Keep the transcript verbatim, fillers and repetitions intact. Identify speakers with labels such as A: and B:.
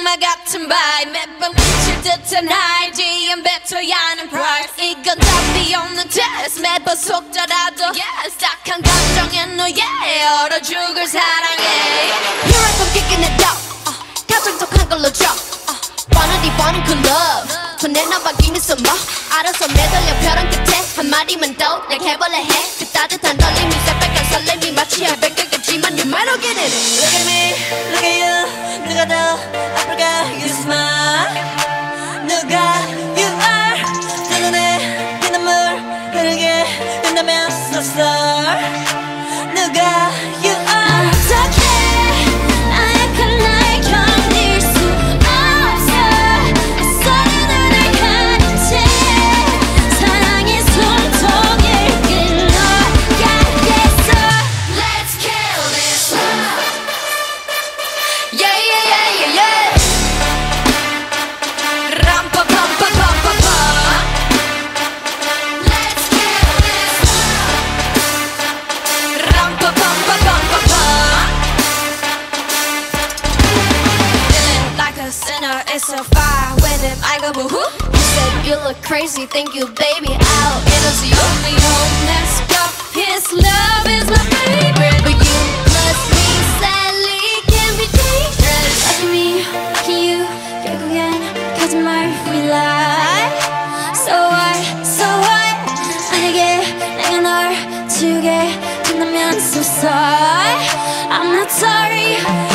A: 악마 같은 바이 매번 미칠 듯한 하이지 I'm better 야는 price 이건 답이 없는 test 매번 속더라도 yes 딱한 감정에 너의 얼어 죽을 사랑해 Here I come kicking it up uh, 가장 독한 걸로 drop uh, 뻔하디 뻔한 그 love 손에나 바뀌는 숨어 알아서 매달려 벼랑 끝에 한마디만 더 날 해볼래 해 그 따뜻한 떨림이 새빨간 설렘이 마치 알백같지만 You might not get it Look at me, look at you 누가 더 아플까 You smile 누가 you are 두 눈에 피눈물 흐르게 된다면 so sorry 누가 you are 어떡해 아약한 나의 견딜 수 없어 애써는 눈을 가린 채 사랑의 숨통을 끊어야겠어 Let's kill this love Yeah yeah yeah yeah yeah 람파팜파팜파파 Let's kill this love 람파팜파팜파파 Feeling like a sinner, it's so far with him I go boo-hoo You said you look crazy, thank you baby I'll into you Only hope let's go His love is my favorite But you must be sadly can be dangerous Look at me, look at you 결국엔 거짓말 we lie So what, so what 만약에 내가 널 지우게 된다면 so sorry I'm not sorry